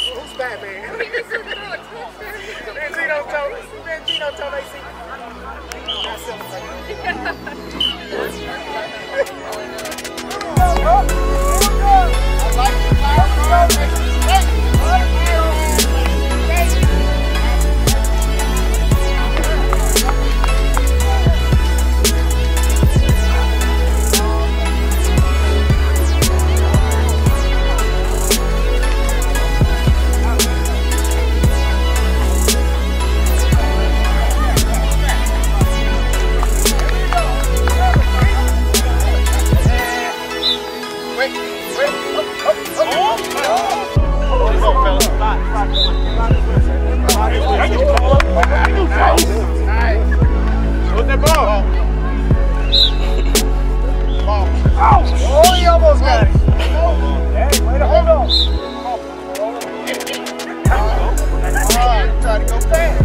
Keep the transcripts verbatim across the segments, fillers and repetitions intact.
Who's Batman? Benzino told Benzino told A C. I like the power. Put that ball. Oh, he almost got it. Hey, way to hold on. Oh, try to go fast.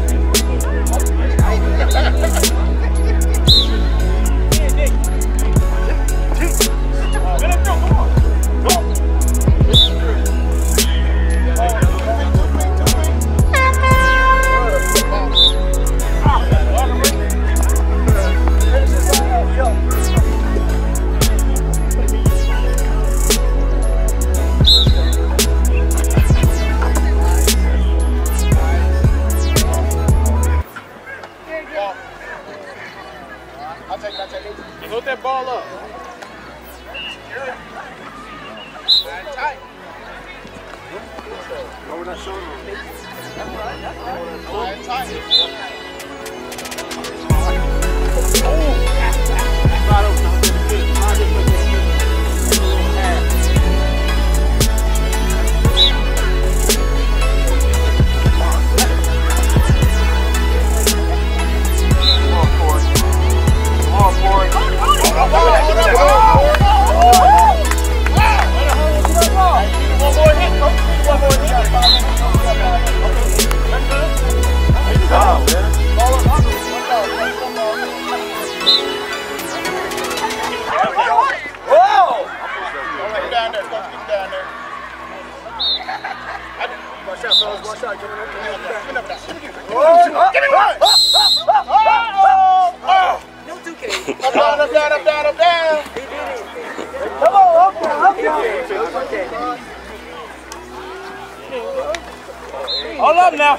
Hold that ball up. Tight. Over that shoulder. Tight. Hold up now.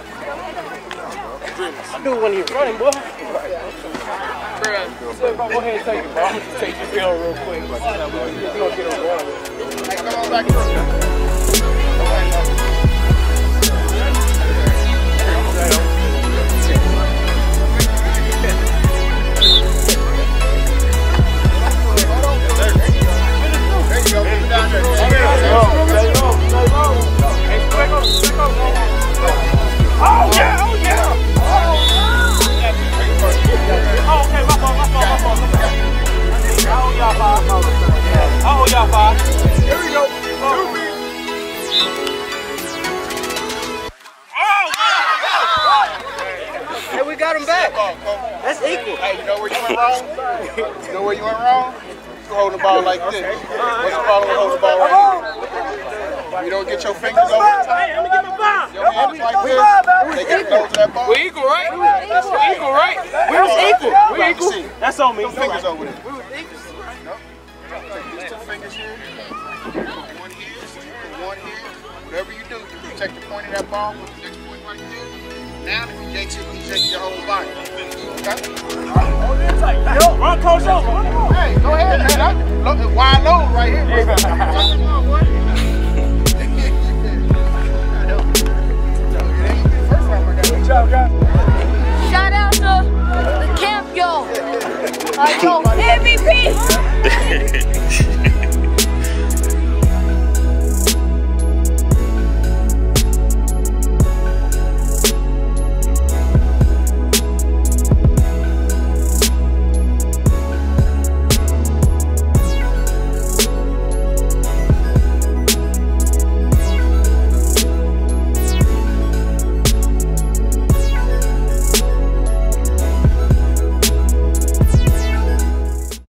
I do when you're running, boy. Go ahead and take it, bro. I'm going to take your film real quick. We're going to get on water. Hey, come on back here. Oh yeah, oh yeah! Oh, okay, my fault, my fault, my fault. I owe y'all five. I owe y'all five. Here we go. Oh, hey, we got him back. That's equal. Hey, you know where you went wrong? You know where you went wrong? You hold the ball like this. What's the problem with holding the ball right here? You don't get your fingers over the top. Hey, let me get my ball. Your hands like this. They get close to that ball. We're equal, right? We're equal, right? We're equal. We're equal. That's on me. Some fingers over there. We were equal. Nope. Take these two fingers here. One here. One here. Whatever you do, you protect the point of that ball with the next point right there. Now, if you yank it, you shake your whole body. Okay? Hold it tight. Yo, run, coach over. Hey, go ahead, man. I'm wide load right here. Come on, boy. Shout out to the camp, yo. Uh, yo, M V P.